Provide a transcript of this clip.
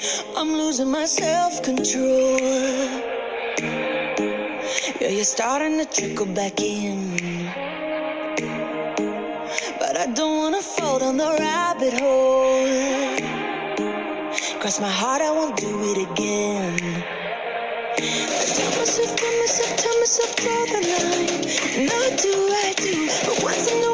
I'm losing my self-control. Yeah, you're starting to trickle back in, but I don't wanna fall down the rabbit hole. Cross my heart, I won't do it again. I tell myself, draw the line. And I do, but what's in the